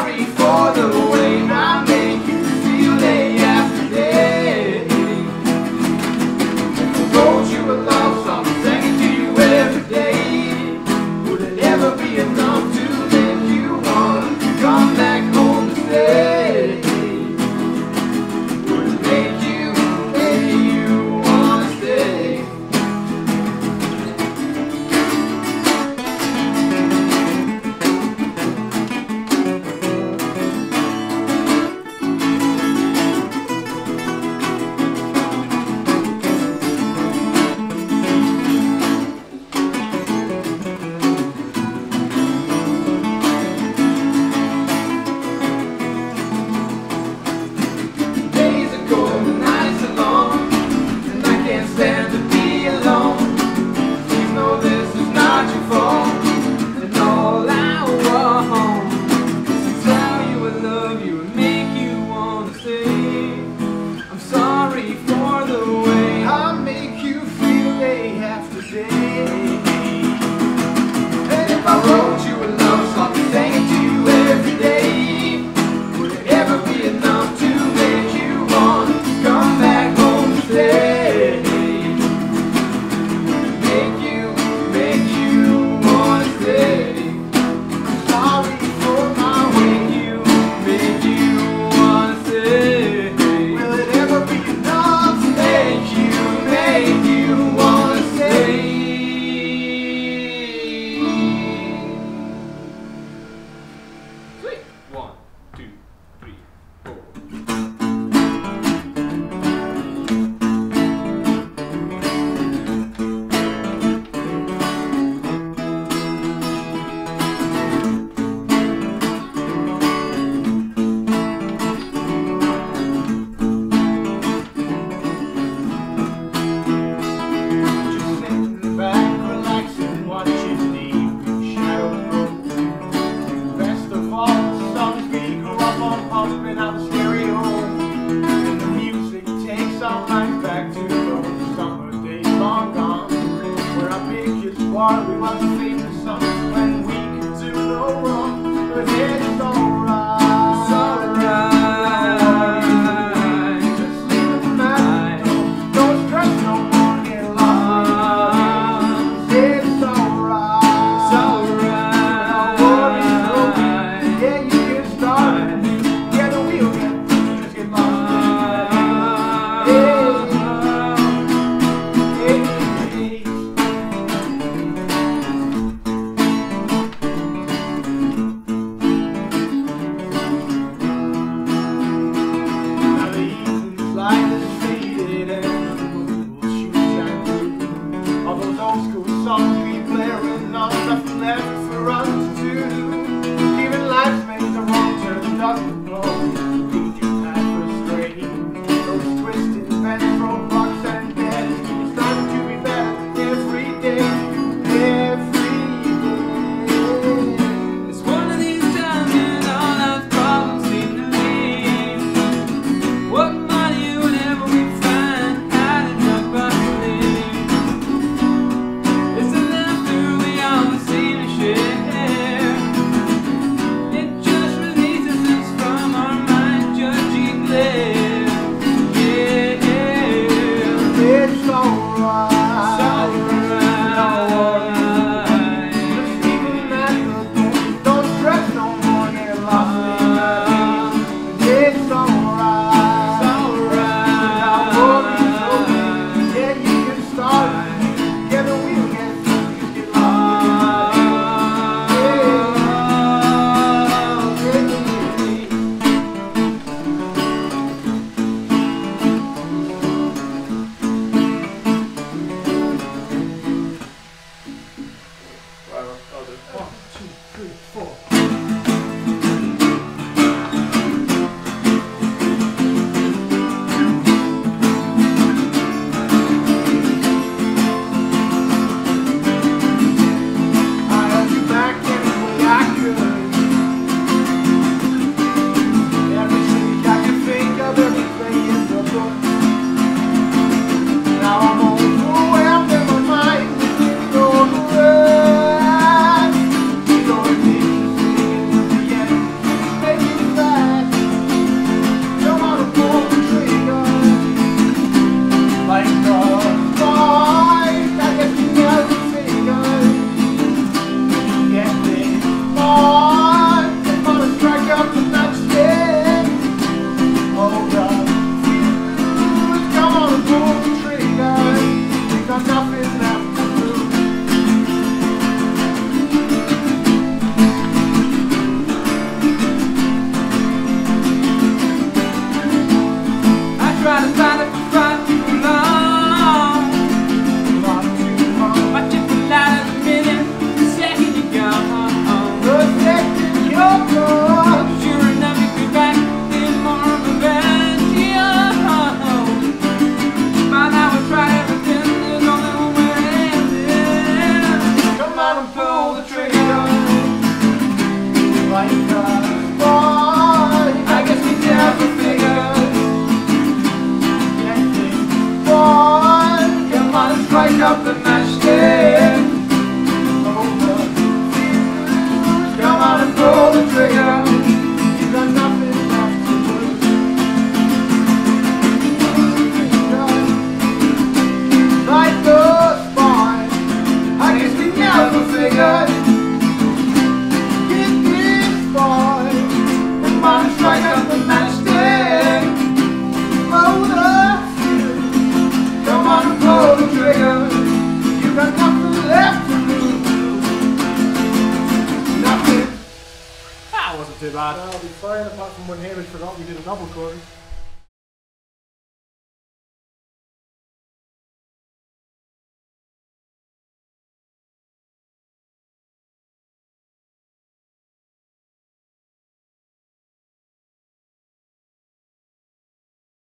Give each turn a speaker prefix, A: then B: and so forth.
A: sorry for the way I make you feel day after day. If I wrote you a love song, sang it to you every day, would it ever be enough to make you want to come back home to stay? Would it make you want to stay?
B: We want to sing the song when we can do no wrong, but it's alright.
A: It's alright.
B: Just leave the matter. Don't stress no more, get lost. It's alright.
A: It's alright.
B: When our worries broken, yeah, you get started. Yeah, the wheel can just get lost. Songs we play are nothing left for us to do. Even life's made the wrong turn, doesn't blow. We just had frustrated. Those twisted bends, roadblocks and deaths. It's time to be better every day, every day.
A: It's one of these times when all our problems seem to leave. What money whenever we find hiding up our sleeve. It's the laughter we always seem to share. It just releases us from our minds. bad.
B: That'll be fine, apart from when Hamish forgot we did a double chord.